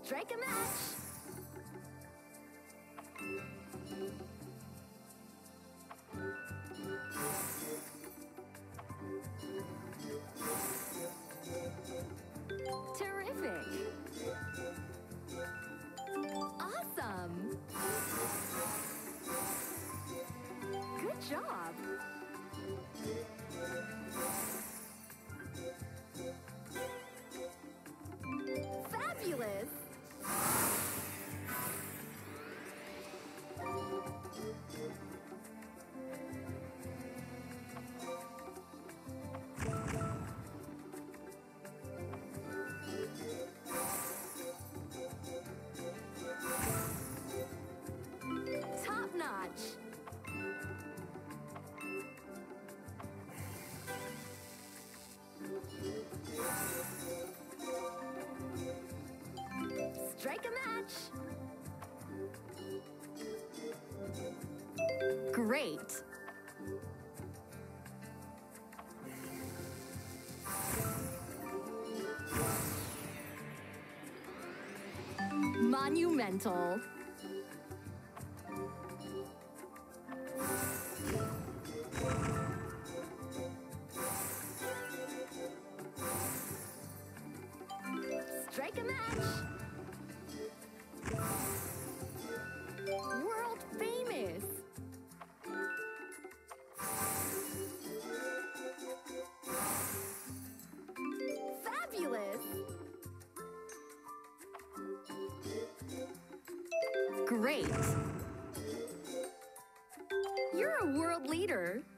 Strike a match! Terrific! Awesome! Good job! Fabulous! Top notch! Strike a match! Great! Monumental! Strike a match! World famous! Fabulous! Great! You're a world leader!